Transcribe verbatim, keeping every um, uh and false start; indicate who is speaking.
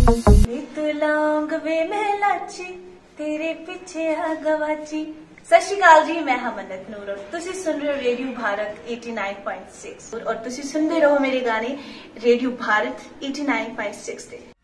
Speaker 1: वे तू लौंग वे मैं लाची तेरे पिछे आ गवाची। सत श्री अकाल जी, मैं ਹਾਂ ਮੰਨਤ ਨੂਰ और ਤੁਸੀਂ सुन रहे हो रेडियो भारत नवासी पॉइंट छह और ਤੁਸੀਂ सुनते रहो मेरे गाने रेडियो भारत नवासी पॉइंट छह ਤੇ।